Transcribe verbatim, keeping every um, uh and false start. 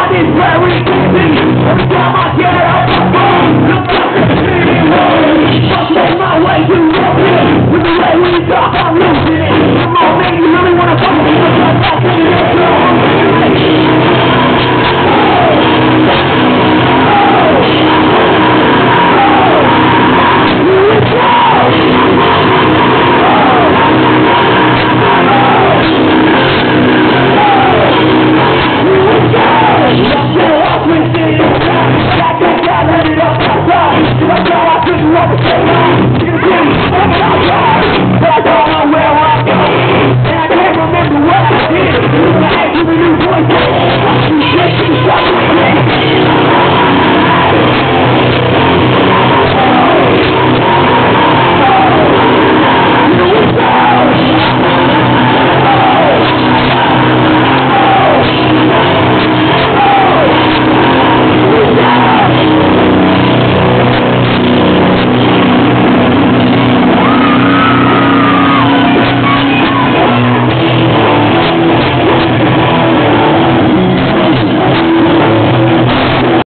God is where we can be. Every time I get out my phone, look up at the city road. Just make my way to Brooklyn. With the way we talk, I'm losing it. Come on, man, you really wanna fuck with me? Because I'm singing that song. Let it up, outside. I couldn't walk the same line. You can see, I'm outside.